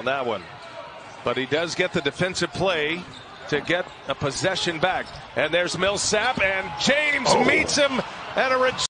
that one. But he does get the defensive play to get a possession back. And there's Millsap, and James meets him at a